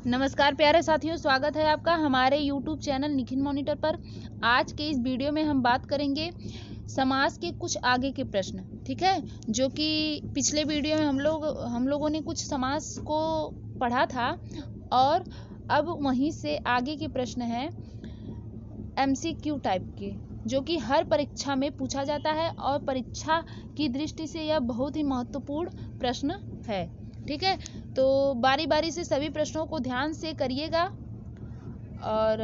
नमस्कार प्यारे साथियों, स्वागत है आपका हमारे YouTube चैनल निखिल मॉनिटर पर। आज के इस वीडियो में हम बात करेंगे समास के कुछ आगे के प्रश्न, ठीक है। जो कि पिछले वीडियो में हम लोगों ने कुछ समास को पढ़ा था और अब वहीं से आगे के प्रश्न हैं MCQ टाइप के, जो कि हर परीक्षा में पूछा जाता है और परीक्षा की दृष्टि से यह बहुत ही महत्वपूर्ण प्रश्न है, ठीक है। तो बारी बारी से सभी प्रश्नों को ध्यान से करिएगा और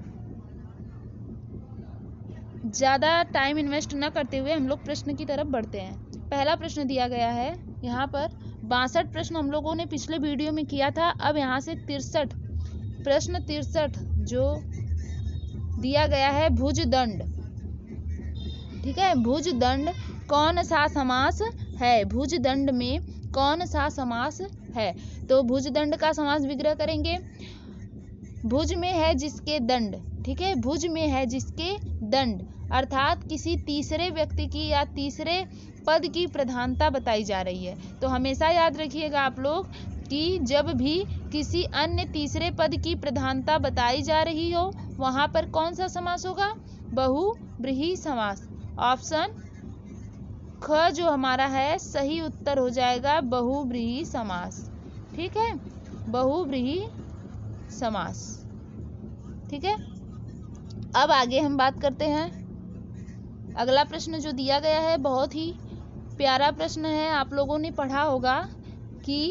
ज़्यादा टाइम इन्वेस्ट न करते हुए हम लोग प्रश्न की तरफ बढ़ते हैं। पहला प्रश्न दिया गया है यहाँ पर 62 प्रश्न हम लोगों ने पिछले वीडियो में किया था। अब यहाँ से 63 प्रश्न 63 जो दिया गया है भुजदंड, ठीक है। भुजदंड कौन सा समास है? भुजदंड में कौन सा समास है? तो भुजदंड का समास विग्रह करेंगे। भुज में है जिसके दंड, ठीक है। भुज में है जिसके दंड अर्थात किसी तीसरे व्यक्ति की या तीसरे पद की प्रधानता बताई जा रही है। तो हमेशा याद रखिएगा आप लोग कि जब भी किसी अन्य तीसरे पद की प्रधानता बताई जा रही हो वहां पर कौन सा समास होगा? बहुव्रीहि समास। ऑप्शन ख जो हमारा है सही उत्तर हो जाएगा बहुव्रीहि समास, ठीक है। बहुव्रीहि समास, ठीक है। अब आगे हम बात करते हैं। अगला प्रश्न जो दिया गया है बहुत ही प्यारा प्रश्न है। आप लोगों ने पढ़ा होगा कि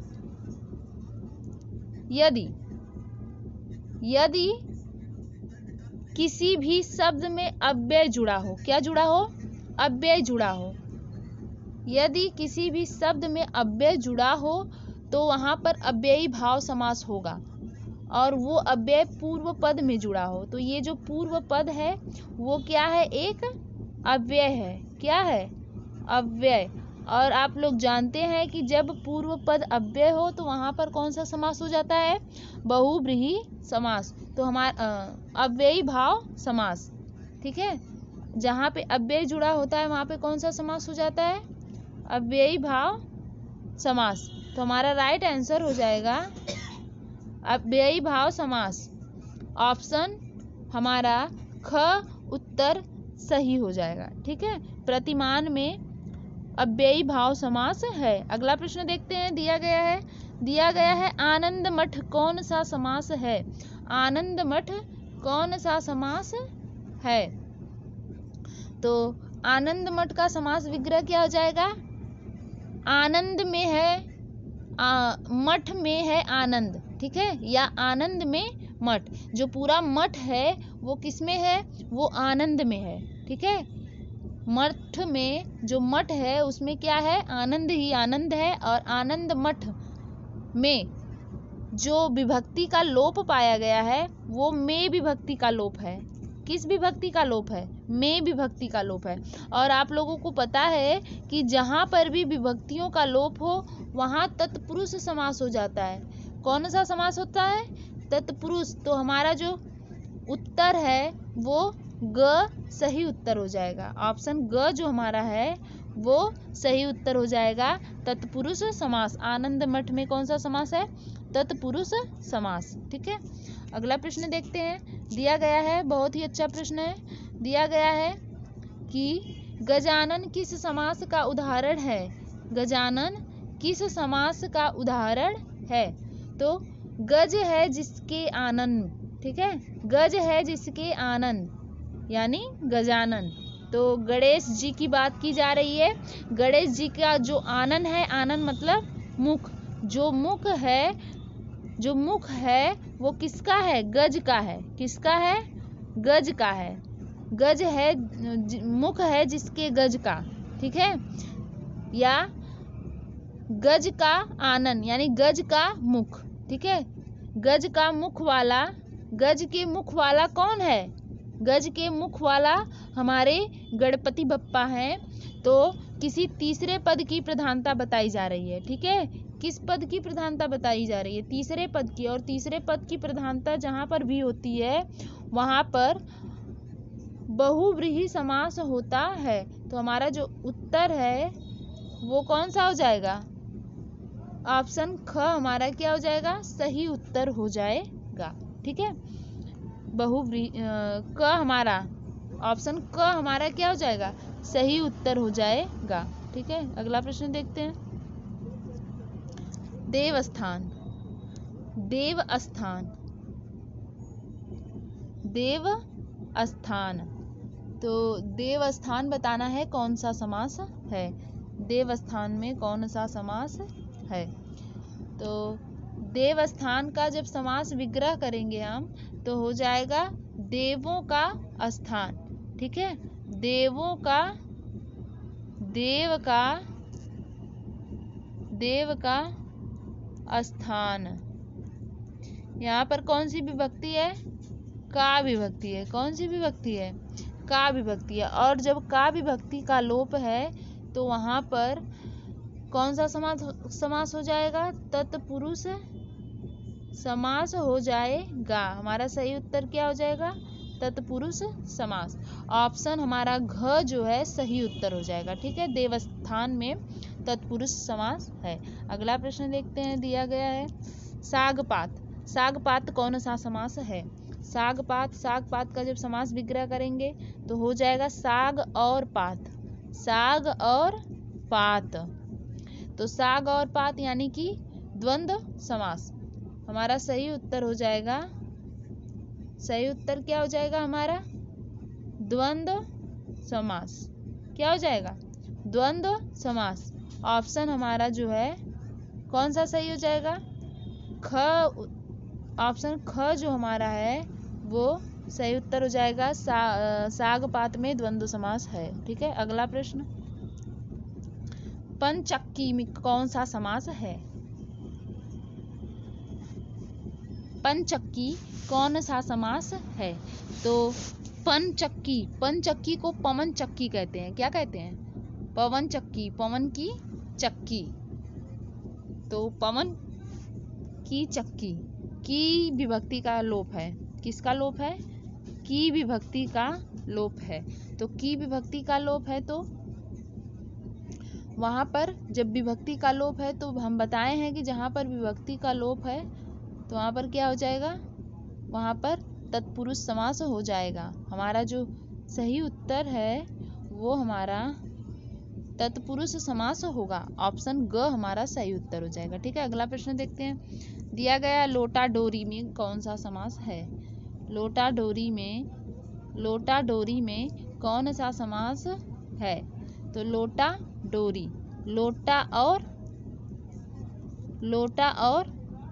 यदि किसी भी शब्द में अव्यय जुड़ा हो, क्या जुड़ा हो? अव्यय जुड़ा हो। यदि किसी भी शब्द में अव्यय जुड़ा हो तो वहां पर अव्ययी भाव समास होगा और वो अव्यय पूर्व पद में जुड़ा हो। तो ये जो पूर्व पद है वो क्या है? एक अव्यय है। क्या है? अव्यय। और आप लोग जानते हैं कि जब पूर्व पद अव्यय हो तो वहां पर कौन सा समास हो जाता है? बहुव्रीहि समास। तो हमारा अव्ययी भाव समास, ठीक है। जहाँ पे अव्यय जुड़ा होता है वहां पे कौन सा समास हो जाता है? अव्ययी भाव समास। तो हमारा राइट आंसर हो जाएगा अव्ययी भाव समास। ऑप्शन हमारा ख उत्तर सही हो जाएगा, ठीक है। प्रतिमान में अव्ययी भाव समास है। अगला प्रश्न देखते हैं। दिया गया है आनंद मठ कौन सा समास है? आनंद मठ कौन सा समास है? तो आनंद मठ का समास विग्रह क्या हो जाएगा? आनंद में है मठ में है आनंद, ठीक है। या आनंद में मठ। जो पूरा मठ है वो किस में है? वो आनंद में है, ठीक है। मठ में जो मठ है उसमें क्या है? आनंद ही आनंद है। और आनंद मठ में जो विभक्ति का लोप पाया गया है वो में विभक्ति का लोप है। किस विभक्ति का लोप है? में विभक्ति का लोप है। और आप लोगों को पता है कि जहां पर भी विभक्तियों का लोप हो वहां तत्पुरुष समास हो जाता है। कौन सा समास होता है? तत्पुरुष। तो हमारा जो उत्तर है वो ग सही उत्तर हो जाएगा। ऑप्शन ग जो हमारा है वो सही उत्तर हो जाएगा। तत्पुरुष समास। आनंद मठ में कौन सा समास है? तत्पुरुष समास, ठीक है। अगला प्रश्न देखते हैं। दिया गया है बहुत ही अच्छा प्रश्न है। दिया गया है कि गजानन किस समास का उदाहरण है? गजानन किस समास का उदाहरण है? तो गज है जिसके आनंद, ठीक है। गज है जिसके आनंद यानी गजानन। तो गणेश जी की बात की जा रही है। गणेश जी का जो आनंद है, आनंद मतलब मुख, जो मुख है वो किसका है? गज का है। किसका है? गज का है। गज है मुख है जिसके गज का, ठीक है। या गज का आनंद यानी गज का मुख, ठीक है। गज का मुख वाला, गज के मुख वाला कौन है? गज के मुख वाला हमारे गणपति बप्पा हैं। तो किसी तीसरे पद की प्रधानता बताई जा रही है, ठीक है। किस पद की प्रधानता बताई जा रही है? तीसरे पद की। और तीसरे पद की प्रधानता जहां पर भी होती है वहां पर बहुव्रीहि समास होता है। तो हमारा जो उत्तर है वो कौन सा हो जाएगा? ऑप्शन ख हमारा क्या हो जाएगा, सही उत्तर हो जाएगा। ठीक है, क हमारा ऑप्शन क हमारा क्या हो जाएगा, सही उत्तर हो जाएगा। ठीक है, अगला प्रश्न देखते हैं। देवस्थान, देवस्थान, देवस्थान, तो देवस्थान बताना है कौन सा समास है। देवस्थान में कौन सा समास है। तो देवस्थान का जब समास विग्रह करेंगे हम तो हो जाएगा देवों का स्थान। ठीक है, देवों का, देव का स्थान। यहाँ पर कौन सी विभक्ति है, का विभक्ति है। कौन सी विभक्ति है, का विभक्ति है। और जब का विभक्ति का लोप है तो वहाँ पर कौन सा समास हो जाएगा, तत्पुरुष समास हो जाएगा। हमारा सही उत्तर क्या हो जाएगा, तत्पुरुष समास। ऑप्शन हमारा घ जो है सही उत्तर हो जाएगा। ठीक है, देवस्थान में तत्पुरुष समास है। अगला प्रश्न देखते हैं, दिया गया है सागपात। सागपात कौन सा समास है। सागपात, सागपात का जब समास विग्रह करेंगे तो हो जाएगा साग और पात, साग और पात। तो साग और पात यानी कि द्वंद्व समास। हमारा सही उत्तर हो जाएगा, सही उत्तर क्या हो जाएगा हमारा, द्वंद्व समास। क्या हो जाएगा, द्वंद्व समास। ऑप्शन हमारा जो है कौन सा सही हो जाएगा, ख। ऑप्शन ख जो हमारा है वो सही उत्तर हो जाएगा। सागपात में द्वंद्व समास है। ठीक है, अगला प्रश्न, पंचक्की में कौन सा समास है। पंचक्की कौन सा समास है। तो पंचक्की, पंचक्की को पवन चक्की कहते हैं। क्या कहते हैं, पवन चक्की, पवन की चक्की। तो पवन की चक्की, की विभक्ति का लोप है। किसका लोप है, की विभक्ति का लोप है। तो की विभक्ति का लोप है तो वहाँ पर जब विभक्ति का लोप है तो हम बताए हैं कि जहाँ पर विभक्ति का लोप है तो वहाँ पर क्या हो जाएगा, वहाँ पर तत्पुरुष समास हो जाएगा। हमारा जो सही उत्तर है वो हमारा तत्पुरुष समास होगा। ऑप्शन ग हमारा सही उत्तर हो जाएगा। ठीक है, अगला प्रश्न देखते हैं। दिया गया लोटा डोरी में कौन सा समास है। लोटा डोरी में, लोटा डोरी में कौन सा समास है। तो लोटा डोरी, लोटा और, लोटा और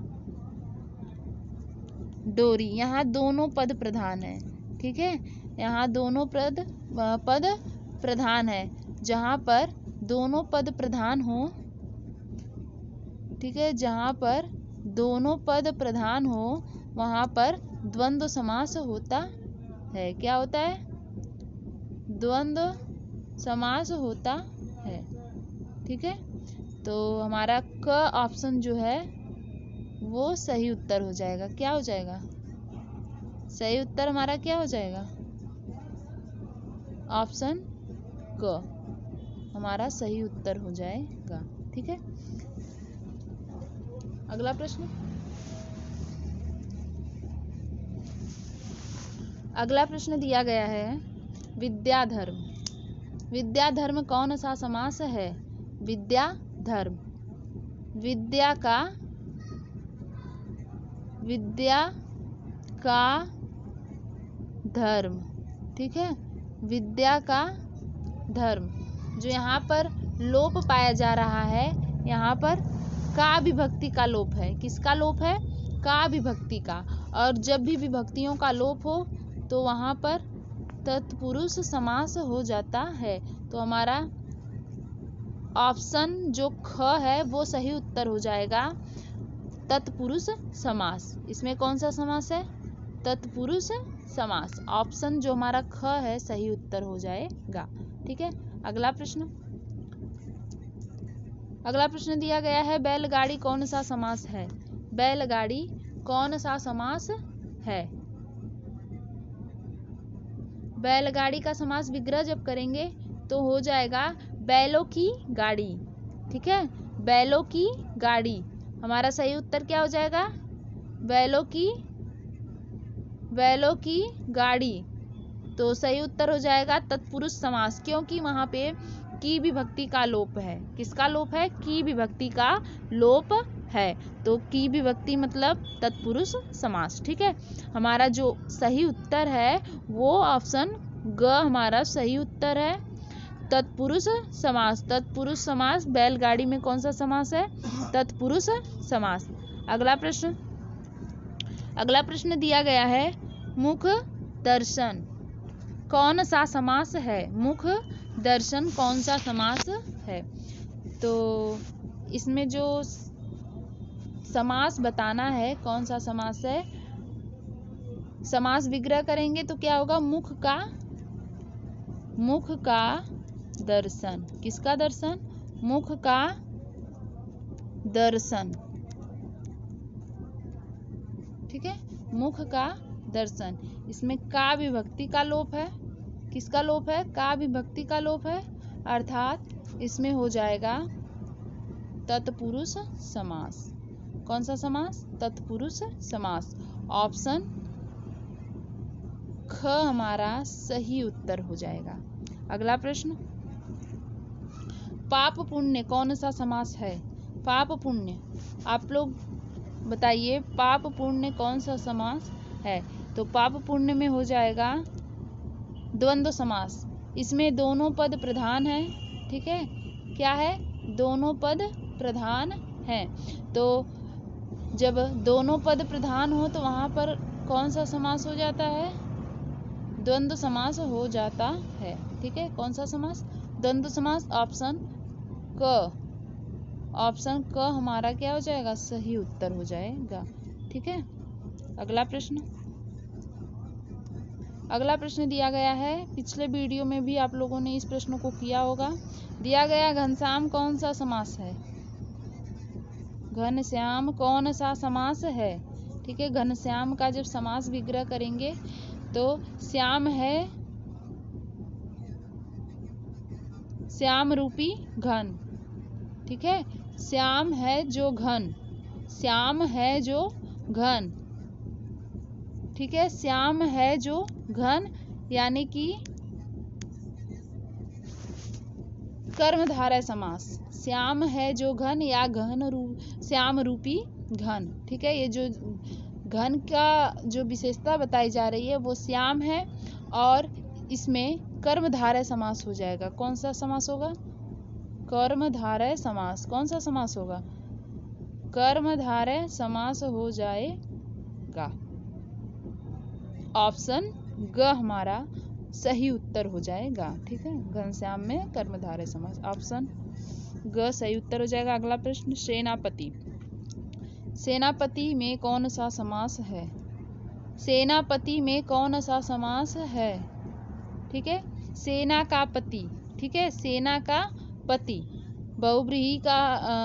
डोरी, यहाँ दोनों पद प्रधान है। ठीक है, यहाँ दोनों पद प्रधान है। जहाँ पर दोनों पद प्रधान हो, ठीक है, जहाँ पर दोनों पद प्रधान हो वहाँ पर द्वंद्व समास होता है। क्या होता है, द्वंद्व समास होता है। ठीक है, तो हमारा क ऑप्शन जो है वो सही उत्तर हो जाएगा। क्या हो जाएगा, सही उत्तर हमारा क्या हो जाएगा, ऑप्शन क हमारा सही उत्तर हो जाएगा। ठीक है, अगला प्रश्न, अगला प्रश्न दिया गया है विद्याधर्म। विद्याधर्म कौन सा समास है। विद्याधर्म, विद्या का, विद्या का धर्म। ठीक है, विद्या का धर्म। जो यहाँ पर लोप पाया जा रहा है, यहाँ पर का विभक्ति का लोप है। किसका लोप है, का विभक्ति का। और जब भी विभक्तियों का लोप हो तो वहाँ पर तत्पुरुष समास हो जाता है। तो हमारा ऑप्शन जो ख है वो सही उत्तर हो जाएगा, तत्पुरुष समास। इसमें कौन सा समास है, तत्पुरुष समास। ऑप्शन जो हमारा ख है सही उत्तर हो जाएगा। ठीक है, अगला प्रश्न, अगला प्रश्न दिया गया है बैलगाड़ी कौन सा समास है। बैलगाड़ी कौन सा समास है। बैलगाड़ी का समास विग्रह जब करेंगे तो हो जाएगा बैलों की गाड़ी। ठीक है, बैलों की गाड़ी। हमारा सही उत्तर क्या हो जाएगा? बैलों की गाड़ी। तो सही उत्तर हो जाएगा तत्पुरुष समास, क्योंकि वहां पे की विभक्ति का लोप है। किसका लोप है? की विभक्ति का लोप है। तो की विभक्ति मतलब तत्पुरुष समास। ठीक है, हमारा जो सही उत्तर है वो ऑप्शन ग हमारा सही उत्तर है, तत्पुरुष समास। तत्पुरुष समास बैलगाड़ी में कौन सा समास है? तत्पुरुष समास। अगला प्रश्न दिया गया है, मुख दर्शन कौन सा समास है? मुख दर्शन कौन सा समास है? तो इसमें जो समास बताना है कौन सा समास है, समास विग्रह करेंगे तो क्या होगा? मुख का दर्शन। किसका दर्शन? मुख का दर्शन। ठीक है, मुख का दर्शन। इसमें का विभक्ति का लोप है। किसका लोप है? का विभक्ति का लोप है, अर्थात इसमें हो जाएगा तत्पुरुष समास। कौन सा समास? तत्पुरुष समास। ऑप्शन ख हमारा सही उत्तर हो जाएगा। अगला प्रश्न, पाप पुण्य कौन सा समास है? पाप पुण्य, आप लोग बताइए, पाप पुण्य कौन सा समास है? तो पाप पुण्य में हो जाएगा द्वंद्व समास। इसमें दोनों पद प्रधान है। ठीक है, क्या है? दोनों पद प्रधान है। तो जब दोनों पद प्रधान हो तो वहां पर कौन सा समास हो जाता है? द्वंद्व समास हो जाता है। ठीक है, कौन सा समास? द्वंद्व समास। ऑप्शन क हमारा क्या हो जाएगा? सही उत्तर हो जाएगा। ठीक है, अगला प्रश्न दिया गया है, पिछले वीडियो में भी आप लोगों ने इस प्रश्न को किया होगा। दिया गया, घनश्याम कौन सा समास है? घनश्याम कौन सा समास है? ठीक है, घनश्याम का जब समास विग्रह करेंगे तो श्याम है श्याम रूपी घन। ठीक है, श्याम है जो घन। श्याम है जो घन। ठीक है, श्याम है जो घन यानी कि कर्मधारय समास। श्याम है जो घन या श्याम रूपी घन। ठीक है, ये जो घन का जो विशेषता बताई जा रही है वो श्याम है और इसमें कर्मधारय समास हो जाएगा। कौन सा समास होगा? कर्मधारय समास। कौन सा समास होगा? कर्मधारय समास हो जाएगा। ऑप्शन ग हमारा सही उत्तर हो जाएगा। ठीक है, घनश्याम में कर्मधारय समास, ऑप्शन ग सही उत्तर हो जाएगा। अगला प्रश्न, सेनापति में कौन सा समास है? सेनापति में कौन सा समास है? ठीक है, सेना का पति। ठीक है, सेना का पति बहुव्रीहि का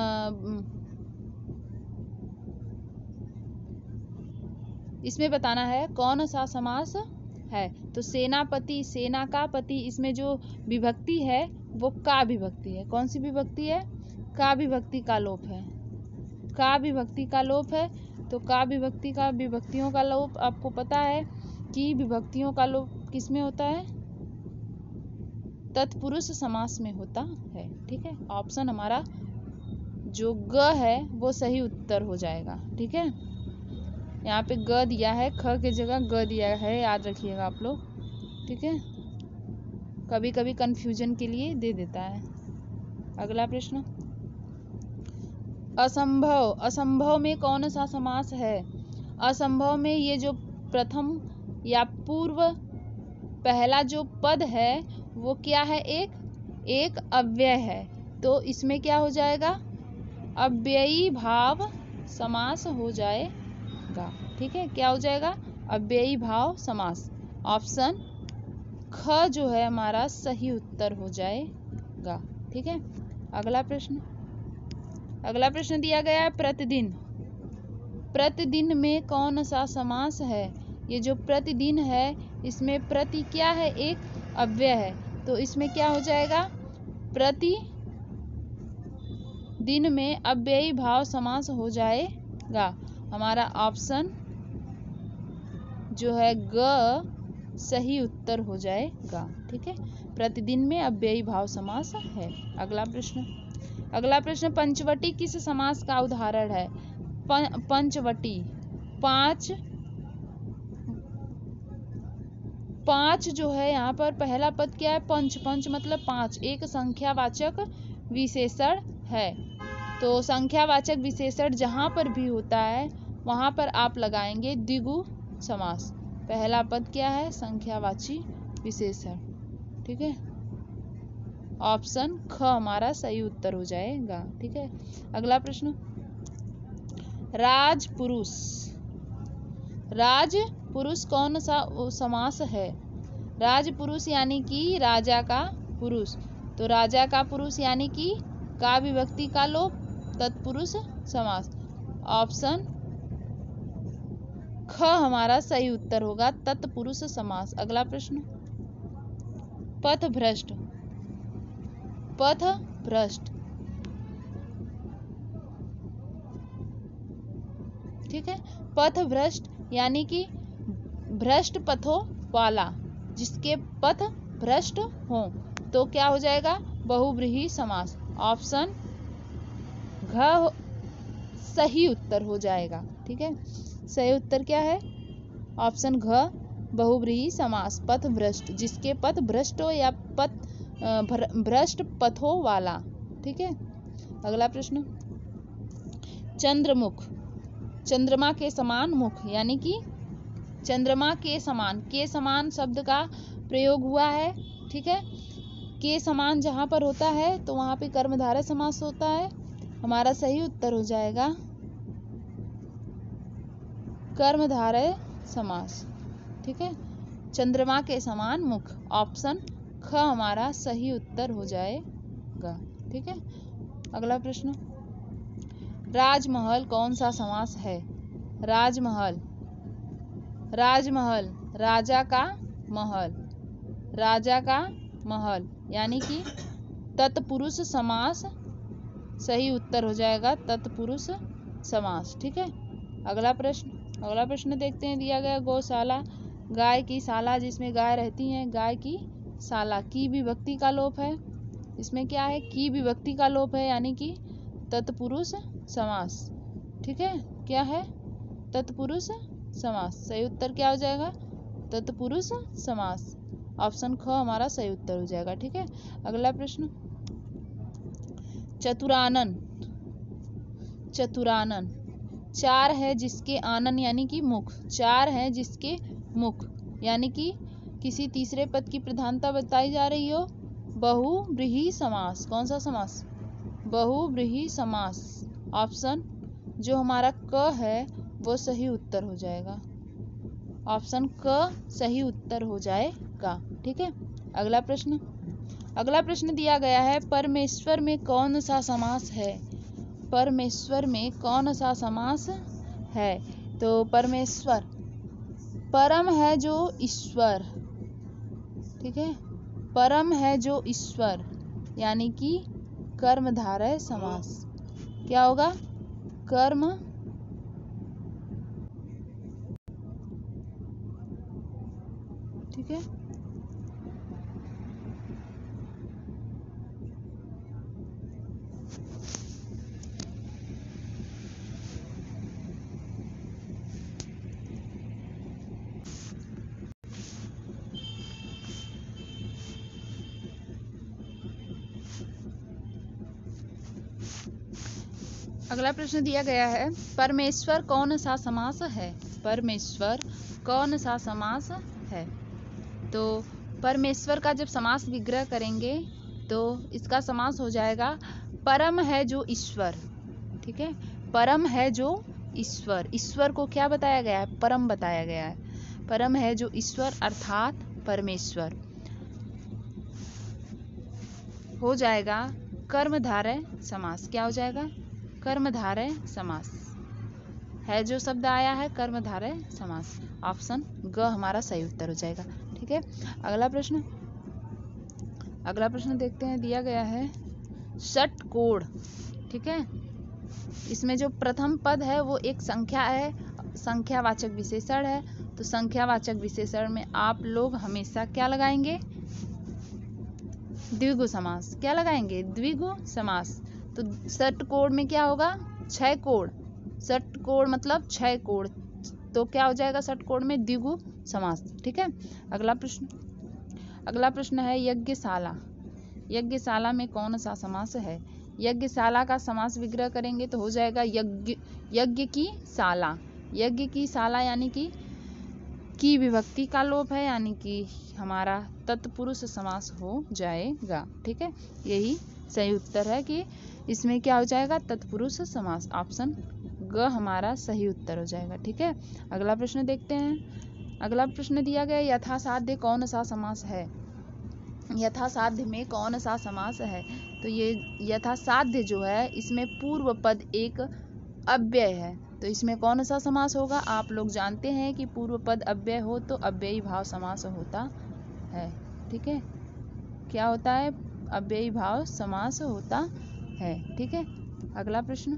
इसमें बताना है कौन सा समास है। तो सेनापति, सेना का पति, इसमें जो विभक्ति है वो का विभक्ति है। कौन सी विभक्ति है? का विभक्ति का लोप है। का विभक्ति का लोप है। तो का विभक्ति का विभक्तियों का लोप आपको पता है कि विभक्तियों का लोप किस में होता है? तत्पुरुष समास में होता है। ठीक है, ऑप्शन हमारा जो ग है वो सही उत्तर हो जाएगा। ठीक है, यहाँ पे ग दिया है, ख की जगह ग दिया है, याद रखिएगा आप लोग। ठीक है, कभी कभी कंफ्यूजन के लिए दे देता है। अगला प्रश्न, असंभव। असंभव में कौन सा समास है? असंभव में ये जो प्रथम या पूर्व पहला जो पद है वो क्या है? एक अव्यय है। तो इसमें क्या हो जाएगा? अव्ययी भाव समास हो जाएगा। ठीक है, क्या हो जाएगा? अव्ययी भाव समास। ऑप्शन ख जो है हमारा सही उत्तर हो जाएगा। ठीक है, अगला प्रश्न दिया गया है, प्रतिदिन। प्रतिदिन में कौन सा समास है? ये जो प्रतिदिन है इसमें प्रति क्या है? एक अव्यय है। तो इसमें क्या हो जाएगा? दिन में अव्ययी भाव समास हो जाएगा। हमारा ऑप्शन जो है ग सही उत्तर हो जाएगा। ठीक है, प्रतिदिन में अव्ययी भाव समास है। अगला प्रश्न, पंचवटी किस समास का उदाहरण है? पंचवटी, पांच जो है यहाँ पर पहला पद क्या है? पंच। पंच मतलब पांच, एक संख्यावाचक विशेषण है। तो संख्यावाचक विशेषण जहां पर भी होता है वहां पर आप लगाएंगे द्विगु समास। पहला पद क्या है? संख्यावाची विशेषण। ठीक है, ऑप्शन ख हमारा सही उत्तर हो जाएगा। ठीक है, अगला प्रश्न, राजपुरुष, राजपुरुष कौन सा समास है? राजपुरुष यानी कि राजा का पुरुष। तो राजा का पुरुष यानी कि का विभक्ति का लोप, तत्पुरुष समास। ऑप्शन ख हमारा सही उत्तर होगा, तत्पुरुष समास। अगला प्रश्न, पथभ्रष्ट, पथभ्रष्ट। ठीक है, पथभ्रष्ट यानी कि भ्रष्ट पथों वाला, जिसके पथ भ्रष्ट हो। तो क्या हो जाएगा? बहुव्रीहि समास। ऑप्शन घ सही उत्तर हो जाएगा। ठीक है, सही उत्तर क्या है? ऑप्शन घ बहुव्रीहि समास। पथ भ्रष्ट, जिसके पथ भ्रष्ट हो या पथ भ्रष्ट पथों वाला। ठीक है, अगला प्रश्न, चंद्रमुख, चंद्रमा के समान मुख यानी कि चंद्रमा के समान, के समान शब्द का प्रयोग हुआ है। ठीक है, के समान जहां पर होता है तो वहां पे कर्मधारय समास होता है। हमारा सही उत्तर हो जाएगा कर्मधारय समास। ठीक है, चंद्रमा के समान मुख, ऑप्शन ख हमारा सही उत्तर हो जाएगा। ठीक है, अगला प्रश्न, राजमहल कौन सा समास है? राजमहल, राजमहल राजा का महल, राजा का महल यानी कि तत्पुरुष समास। सही उत्तर हो जाएगा तत्पुरुष समास। ठीक है, अगला प्रश्न देखते हैं। दिया गया गौशाला, गाय की शाला जिसमें गाय रहती हैं, गाय की शाला, की विभक्ति का लोप है। इसमें क्या है? की विभक्ति का लोप है यानी कि तत्पुरुष समास। ठीक है, क्या है? तत्पुरुष समास। सही उत्तर क्या हो जाएगा? तत्पुरुष समास। ऑप्शन ख हमारा सही उत्तर हो जाएगा। ठीक है, अगला प्रश्न, चतुरानन, चतुरानन, चार है जिसके आनन यानी कि मुख, चार है जिसके मुख यानी कि किसी तीसरे पद की प्रधानता बताई जा रही हो। बहुव्रीहि समास। कौन सा समास? बहुव्रीहि समास। ऑप्शन जो हमारा क है वो सही उत्तर हो जाएगा। ऑप्शन क सही उत्तर हो जाएगा। ठीक है, अगला प्रश्न दिया गया है, परमेश्वर में कौन सा समास है? परमेश्वर में कौन सा समास है? तो परमेश्वर, परम है जो ईश्वर। ठीक है, परम है जो ईश्वर यानी कि कर्मधारय समास। क्या होगा? कर्म, ठीक है, अगला प्रश्न दिया गया है, परमेश्वर कौन सा समास है? परमेश्वर कौन सा समास है? तो परमेश्वर का जब समास विग्रह करेंगे तो इसका समास हो जाएगा परम है जो ईश्वर। ठीक है, परम है जो ईश्वर, ईश्वर को क्या बताया गया है? परम बताया गया है। परम है जो ईश्वर अर्थात परमेश्वर हो जाएगा कर्मधारय समास। क्या हो जाएगा? कर्मधारय समास। है जो शब्द आया है कर्मधारय समास। ऑप्शन ग हमारा सही उत्तर हो जाएगा। ठीक है, अगला प्रश्न देखते हैं। दिया गया है षटकोण। ठीक है। इसमें जो प्रथम पद है वो एक संख्या है, संख्यावाचक विशेषण है। तो संख्यावाचक विशेषण में आप लोग हमेशा क्या लगाएंगे? द्विगु समास। क्या लगाएंगे? द्विगु समास। तो षटकोण में क्या होगा? 6 कोण। षटकोण मतलब 6 कोण, तो क्या हो जाएगा षटकोण में? द्विगु समास। ठीक है। अगला प्रश्न है यज्ञशाला। यज्ञशाला में कौन सा समास है? यज्ञशाला का समास विग्रह करेंगे तो हो जाएगा यज्ञ की शाला। यज्ञ की शाला यानी कि विभक्ति का लोप है, यानी कि हमारा तत्पुरुष समास हो जाएगा। ठीक है, यही सही उत्तर है कि इसमें क्या हो जाएगा? तत्पुरुष समास। ऑप्शन ग हमारा सही उत्तर हो जाएगा। ठीक है। अगला प्रश्न देखते हैं। अगला प्रश्न दिया गया यथासाध्य कौन सा समास है? यथासाध्य में कौन सा समास है? तो ये यथासाध्य जो है इसमें पूर्व पद एक अव्यय है, तो इसमें कौन सा समास होगा? आप लोग जानते हैं कि पूर्व पद अव्यय हो तो अव्ययी भाव समास होता है। ठीक है, क्या होता है? अव्ययी भाव समास होता है। ठीक है। अगला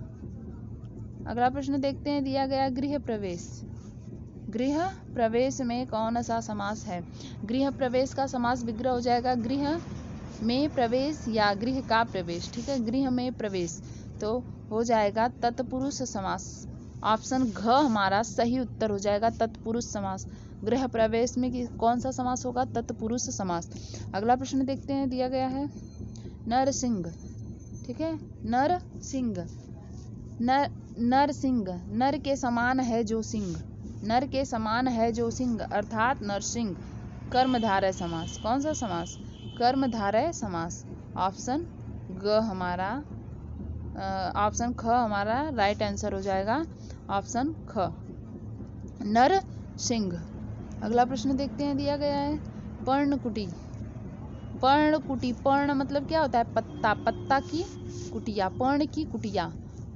प्रश्न देखते हैं। दिया गया गृह प्रवेश। गृह प्रवेश में कौन सा समास है? गृह प्रवेश का समास विग्रह हो जाएगा गृह में प्रवेश या गृह का प्रवेश। ठीक है, गृह में प्रवेश तो हो जाएगा तत्पुरुष समास। ऑप्शन घ हमारा सही उत्तर हो जाएगा, तत्पुरुष समास। गृह प्रवेश में कौन सा समास होगा? तत्पुरुष समास। अगला प्रश्न देखते हैं। दिया गया है नरसिंह। ठीक है, नरसिंह। नरसिंह, नर के समान है जो सिंह। नर के समान है जो सिंह अर्थात नरसिंह। कर्मधारय समास। कौन सा समास? कर्मधारय समास। ऑप्शन ग हमारा ऑप्शन ख हमारा राइट आंसर हो जाएगा, ऑप्शन ख, नरसिंह। अगला प्रश्न देखते हैं। दिया गया है पर्णकुटी। पर्णकुटी, पर्ण मतलब क्या होता है? पत्ता, पत्ता की कुटिया, पर्ण की कुटिया।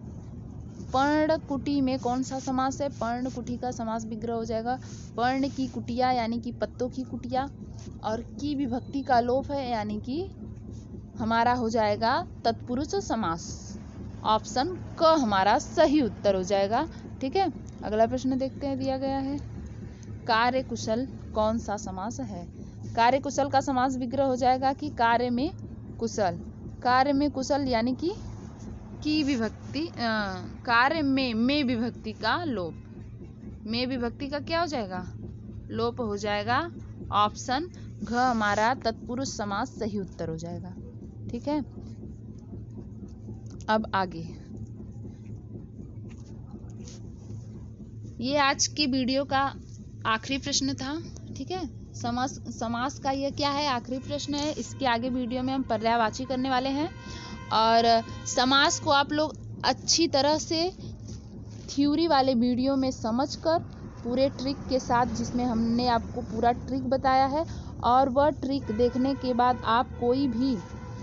पर्णकुटी में कौन सा समास है? पर्णकुटी का समास विग्रह हो जाएगा पर्ण की कुटिया यानी कि पत्तों की कुटिया, और की विभक्ति का लोप है यानी कि हमारा हो जाएगा तत्पुरुष समास। ऑप्शन क हमारा सही उत्तर हो जाएगा। ठीक है। अगला प्रश्न देखते हैं। दिया गया है कार्यकुशल कौन सा समास है? कार्यकुशल का समास विग्रह हो जाएगा कि कार्य में कुशल। कार्य में कुशल यानी कि की विभक्ति कार्य में विभक्ति का लोप। में विभक्ति का क्या हो जाएगा? लोप हो जाएगा। ऑप्शन घ हमारा तत्पुरुष समास सही उत्तर हो जाएगा। ठीक है। अब आगे, ये आज की वीडियो का आखिरी प्रश्न था। ठीक है, समास का ये क्या है? आखिरी प्रश्न है। इसके आगे वीडियो में हम पर्यायवाची करने वाले हैं, और समास को आप लोग अच्छी तरह से थ्योरी वाले वीडियो में समझकर पूरे ट्रिक के साथ, जिसमें हमने आपको पूरा ट्रिक बताया है, और वह ट्रिक देखने के बाद आप कोई भी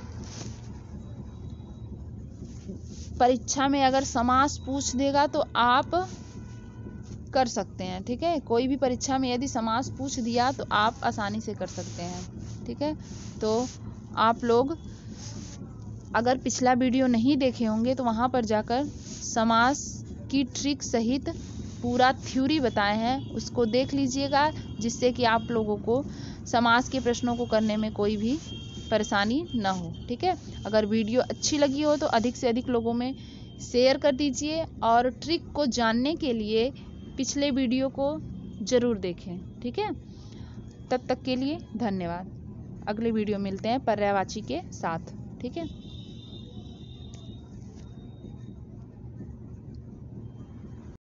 परीक्षा में अगर समास पूछ देगा तो आप कर सकते हैं। ठीक है, कोई भी परीक्षा में यदि समास पूछ दिया तो आप आसानी से कर सकते हैं। ठीक है, तो आप लोग अगर पिछला वीडियो नहीं देखे होंगे तो वहाँ पर जाकर समास की ट्रिक सहित पूरा थ्योरी बताए हैं, उसको देख लीजिएगा, जिससे कि आप लोगों को समास के प्रश्नों को करने में कोई भी परेशानी ना हो। ठीक है, अगर वीडियो अच्छी लगी हो तो अधिक से अधिक लोगों में शेयर कर दीजिए, और ट्रिक को जानने के लिए पिछले वीडियो को ज़रूर देखें। ठीक है, तब तक के लिए धन्यवाद। अगले वीडियो मिलते हैं पर्यायवाची के साथ। ठीक है।